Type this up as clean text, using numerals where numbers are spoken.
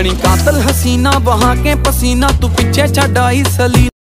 बनी कातल हसीना बहा के पसीना तू पीछे छड़ आई सली।